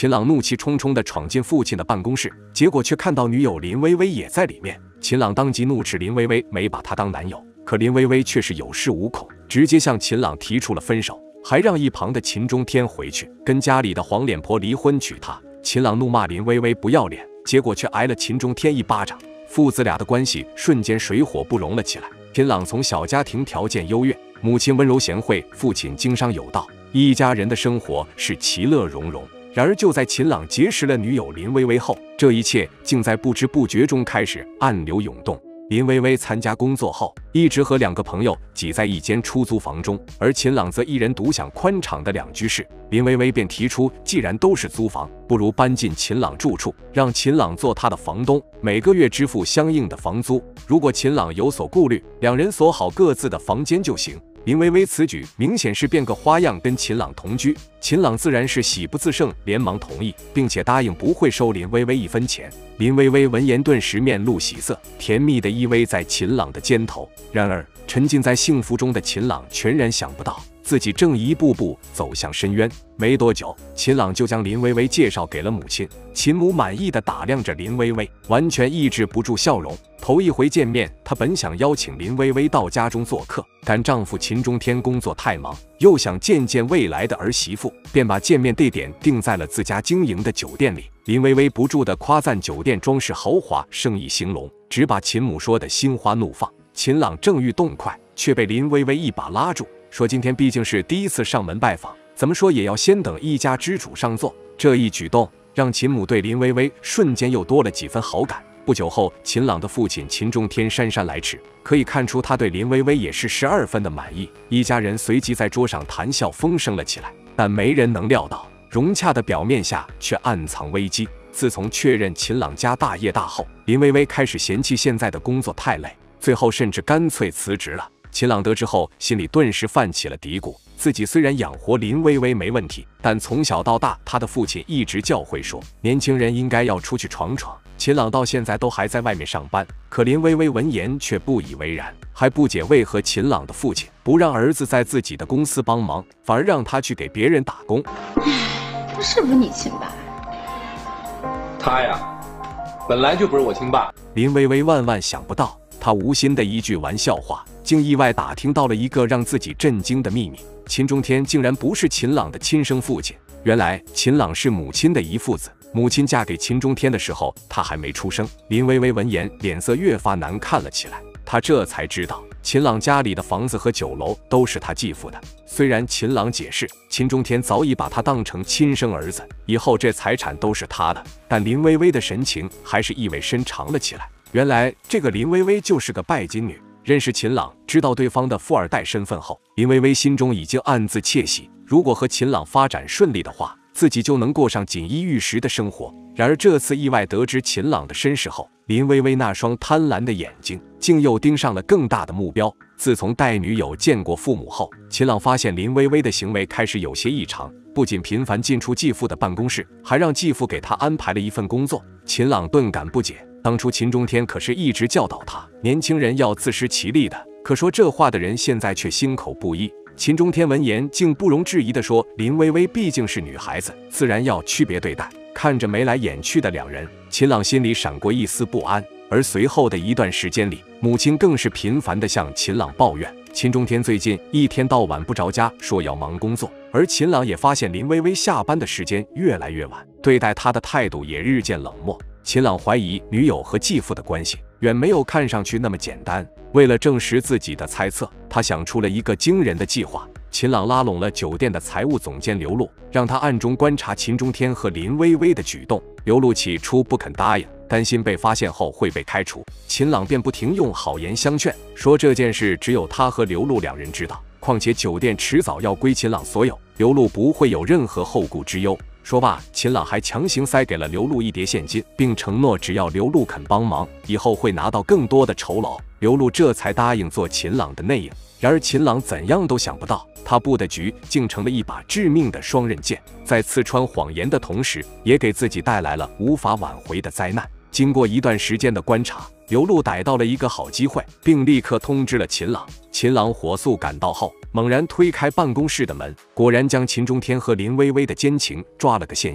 秦朗怒气冲冲地闯进父亲的办公室，结果却看到女友林薇薇也在里面。秦朗当即怒斥林薇薇没把他当男友，可林薇薇却是有恃无恐，直接向秦朗提出了分手，还让一旁的秦中天回去跟家里的黄脸婆离婚娶她。秦朗怒骂林薇薇不要脸，结果却挨了秦中天一巴掌，父子俩的关系瞬间水火不容了起来。秦朗从小家庭条件优越，母亲温柔贤惠，父亲经商有道，一家人的生活是其乐融融。然而就在秦朗结识了女友林薇薇后，这一切竟在不知不觉中开始暗流涌动。林薇薇参加工作后，一直和2个朋友挤在一间出租房中，而秦朗则一人独享宽敞的2居室。林薇薇便提出，既然都是租房，不如搬进秦朗住处，让秦朗做他的房东，每个月支付相应的房租。如果秦朗有所顾虑，2人锁好各自的房间就行。林薇薇此举明显是变个花样跟秦朗同居，秦朗自然是喜不自胜，连忙同意，并且答应不会收林薇薇1分钱。林薇薇闻言顿时面露喜色，甜蜜地依偎在秦朗的肩头。然而沉浸在幸福中的秦朗全然想不到，自己正一步步走向深渊。没多久，秦朗就将林薇薇介绍给了母亲。秦母满意地打量着林薇薇，完全抑制不住笑容。头一回见面，她本想邀请林薇薇到家中做客，但丈夫秦中天工作太忙，又想见见未来的儿媳妇，便把见面地点定在了自家经营的酒店里。林薇薇不住地夸赞酒店装饰豪华，生意兴隆，只把秦母说得心花怒放。秦朗正欲动筷，却被林薇薇一把拉住，说今天毕竟是第一次上门拜访，怎么说也要先等一家之主上座。这一举动让秦母对林薇薇瞬间又多了几分好感。不久后，秦朗的父亲秦中天姗姗来迟，可以看出他对林薇薇也是12分的满意。一家人随即在桌上谈笑风生了起来，但没人能料到，融洽的表面下却暗藏危机。自从确认秦朗家大业大后，林薇薇开始嫌弃现在的工作太累，最后甚至干脆辞职了。秦朗得知后，心里顿时泛起了嘀咕，自己虽然养活林薇薇没问题，但从小到大，他的父亲一直教诲说，年轻人应该要出去闯闯。秦朗到现在都还在外面上班，可林薇薇闻言却不以为然，还不解为何秦朗的父亲不让儿子在自己的公司帮忙，反而让他去给别人打工。 他是不是你亲爸？ 他呀，本来就不是我亲爸。 林薇薇万万想不到，她无心的一句玩笑话，竟意外打听到了一个让自己震惊的秘密：秦中天竟然不是秦朗的亲生父亲。原来秦朗是母亲的遗腹子，母亲嫁给秦中天的时候，他还没出生。林薇薇闻言，脸色越发难看了起来。她这才知道，秦朗家里的房子和酒楼都是他继父的。虽然秦朗解释，秦中天早已把他当成亲生儿子，以后这财产都是他的，但林薇薇的神情还是意味深长了起来。原来这个林薇薇就是个拜金女。认识秦朗，知道对方的富二代身份后，林薇薇心中已经暗自窃喜，如果和秦朗发展顺利的话，自己就能过上锦衣玉食的生活。然而这次意外得知秦朗的身世后，林薇薇那双贪婪的眼睛竟又盯上了更大的目标。自从带女友见过父母后，秦朗发现林薇薇的行为开始有些异常，不仅频繁进出继父的办公室，还让继父给他安排了一份工作。秦朗顿感不解，当初秦中天可是一直教导他，年轻人要自食其力的，可说这话的人现在却心口不一。秦中天闻言竟不容置疑地说，林薇薇毕竟是女孩子，自然要区别对待。看着眉来眼去的2人，秦朗心里闪过一丝不安。而随后的一段时间里，母亲更是频繁地向秦朗抱怨，秦中天最近一天到晚不着家，说要忙工作。而秦朗也发现林薇薇下班的时间越来越晚，对待他的态度也日渐冷漠。秦朗怀疑女友和继父的关系远没有看上去那么简单。为了证实自己的猜测，他想出了一个惊人的计划。秦朗拉拢了酒店的财务总监刘璐，让他暗中观察秦中天和林薇薇的举动。刘璐起初不肯答应，担心被发现后会被开除。秦朗便不停用好言相劝，说这件事只有他和刘璐2人知道，况且酒店迟早要归秦朗所有，刘璐不会有任何后顾之忧。说罢，秦朗还强行塞给了刘璐1叠现金，并承诺只要刘璐肯帮忙，以后会拿到更多的酬劳。刘璐这才答应做秦朗的内应。然而秦朗怎样都想不到，他布的局竟成了一把致命的双刃剑，在刺穿谎言的同时，也给自己带来了无法挽回的灾难。经过一段时间的观察，刘璐逮到了一个好机会，并立刻通知了秦朗。秦朗火速赶到后，猛然推开办公室的门，果然将秦中天和林薇薇的奸情抓了个现行。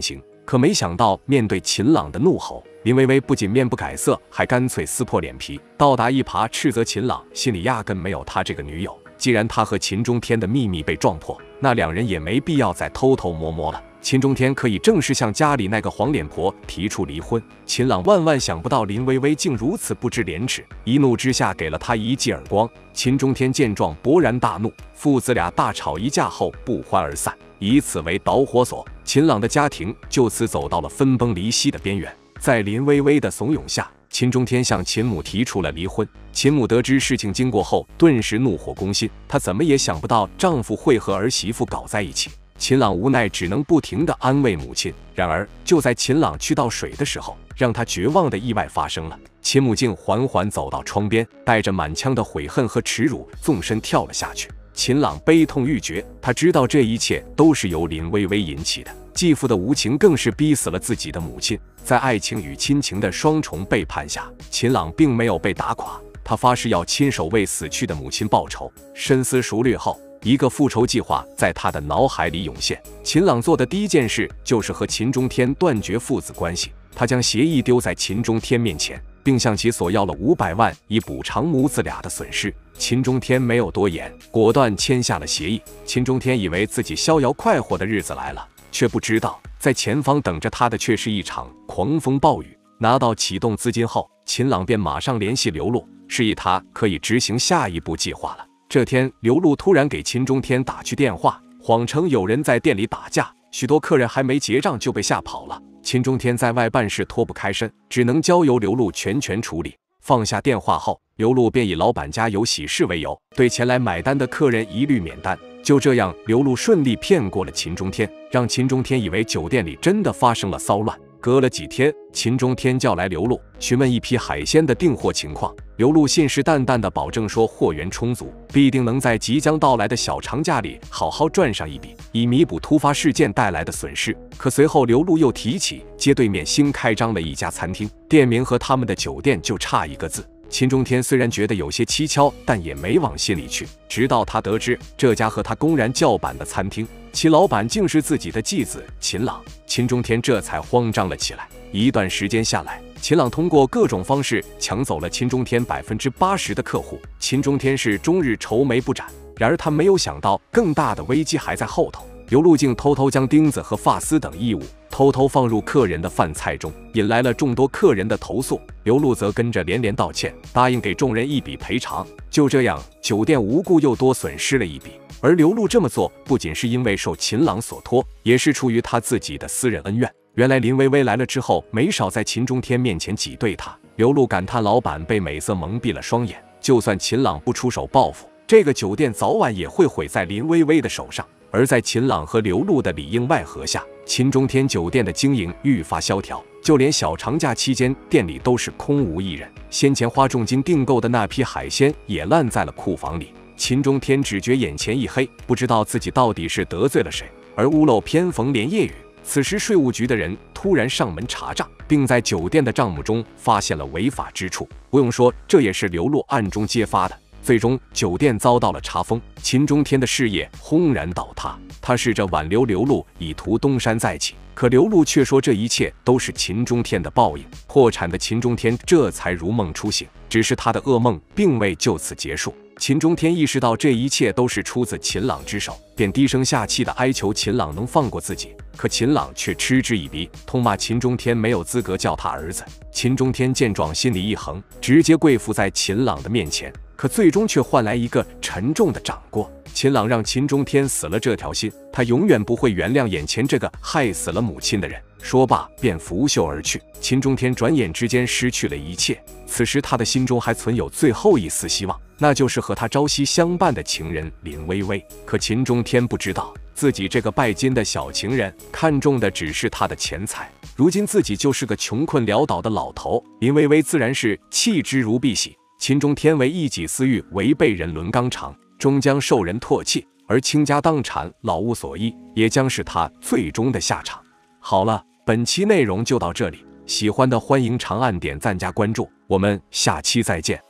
可没想到，面对秦朗的怒吼，林薇薇不仅面不改色，还干脆撕破脸皮，倒打一耙斥责秦朗心里压根没有他这个女友。既然他和秦中天的秘密被撞破，那两人也没必要再偷偷摸摸了。秦中天可以正式向家里那个黄脸婆提出离婚。秦朗万万想不到林薇薇竟如此不知廉耻，一怒之下给了他一记耳光。秦中天见状勃然大怒，父子俩大吵一架后不欢而散。以此为导火索，秦朗的家庭就此走到了分崩离析的边缘。在林薇薇的怂恿下，秦中天向秦母提出了离婚。秦母得知事情经过后，顿时怒火攻心，她怎么也想不到丈夫会和儿媳妇搞在一起。秦朗无奈，只能不停地安慰母亲。然而，就在秦朗去倒水的时候，让他绝望的意外发生了。秦母竟缓缓走到窗边，带着满腔的悔恨和耻辱，纵身跳了下去。秦朗悲痛欲绝，他知道这一切都是由林薇薇引起的。继父的无情更是逼死了自己的母亲。在爱情与亲情的双重背叛下，秦朗并没有被打垮，他发誓要亲手为死去的母亲报仇。深思熟虑后，一个复仇计划在他的脑海里涌现。秦朗做的第一件事就是和秦中天断绝父子关系。他将协议丢在秦中天面前，并向其索要了500万，以补偿母子俩的损失。秦中天没有多言，果断签下了协议。秦中天以为自己逍遥快活的日子来了，却不知道在前方等着他的却是一场狂风暴雨。拿到启动资金后，秦朗便马上联系刘露，示意他可以执行下一步计划了。这天，刘露突然给秦中天打去电话，谎称有人在店里打架，许多客人还没结账就被吓跑了。秦中天在外办事脱不开身，只能交由刘露全权处理。放下电话后，刘露便以老板家有喜事为由，对前来买单的客人一律免单。就这样，刘露顺利骗过了秦中天，让秦中天以为酒店里真的发生了骚乱。隔了几天，秦中天叫来刘露，询问一批海鲜的订货情况。刘露信誓旦旦地保证说，货源充足，必定能在即将到来的小长假里好好赚上一笔，以弥补突发事件带来的损失。可随后，刘露又提起街对面新开张了一家餐厅，店名和他们的酒店就差一个字。秦中天虽然觉得有些蹊跷，但也没往心里去。直到他得知这家和他公然叫板的餐厅，其老板竟是自己的继子秦朗，秦中天这才慌张了起来。一段时间下来，秦朗通过各种方式抢走了秦中天80%的客户，秦中天是终日愁眉不展。然而他没有想到，更大的危机还在后头。刘露竟偷偷将钉子和发丝等异物偷偷放入客人的饭菜中，引来了众多客人的投诉。刘露则跟着连连道歉，答应给众人一笔赔偿。就这样，酒店无故又多损失了一笔。而刘露这么做，不仅是因为受秦朗所托，也是出于他自己的私人恩怨。原来林薇薇来了之后，没少在秦中天面前挤兑他。刘露感叹老板被美色蒙蔽了双眼，就算秦朗不出手报复，这个酒店早晚也会毁在林薇薇的手上。而在秦朗和刘露的里应外合下，秦中天酒店的经营愈发萧条，就连小长假期间店里都是空无一人。先前花重金订购的那批海鲜也烂在了库房里。秦中天只觉眼前一黑，不知道自己到底是得罪了谁。而屋漏偏逢连夜雨，此时税务局的人突然上门查账，并在酒店的账目中发现了违法之处。不用说，这也是刘露暗中揭发的。最终，酒店遭到了查封，秦中天的事业轰然倒塌。他试着挽留刘露，以图东山再起，可刘露却说这一切都是秦中天的报应。破产的秦中天这才如梦初醒，只是他的噩梦并未就此结束。秦中天意识到这一切都是出自秦朗之手，便低声下气地哀求秦朗能放过自己。可秦朗却嗤之以鼻，痛骂秦中天没有资格叫他儿子。秦中天见状，心里一横，直接跪伏在秦朗的面前。可最终却换来一个沉重的掌掴。秦朗让秦中天死了这条心，他永远不会原谅眼前这个害死了母亲的人。说罢便拂袖而去。秦中天转眼之间失去了一切，此时他的心中还存有最后一丝希望，那就是和他朝夕相伴的情人林薇薇。可秦中天不知道，自己这个拜金的小情人看中的只是他的钱财。如今自己就是个穷困潦倒的老头，林薇薇自然是弃之如敝屣。秦中天为一己私欲违背人伦纲常，终将受人唾弃，而倾家荡产、老无所依，也将是他最终的下场。好了，本期内容就到这里，喜欢的欢迎长按点赞加关注，我们下期再见。